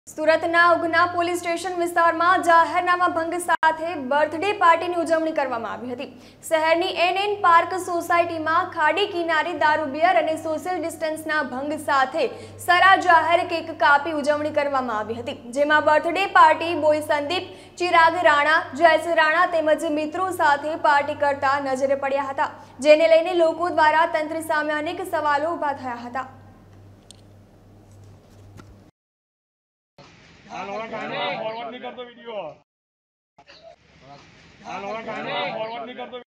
સુરતના Udhna police station વિસ્તારમાં જાહેરનામા ભંગ સાથે બર્થડે પાર્ટીની ઉજવણી કરવામાં આવી હતી। શહેરની એનએન પાર્ક સોસાયટીમાં ખાડી કિનારે દારૂ બિયર અને સોશિયલ ડિસ્ટન્સના ભંગ સાથે સરા જાહેર કેક કાપી ઉજવણી કરવામાં આવી હતી, જેમાં birthday party boy Sandeep, Chirag Rana, જયસ રાણા તેમજ મિત્રો સાથે પાર્ટી કરતા નજરે પડ્યા હતા, જેને લઈને લોકો દ્વારા તંત્ર સામે અનેક સવાલો ઊભા થયા હતા। फॉरवर्ड नहीं करते वीडियो। फॉरवर्ड नहीं करते।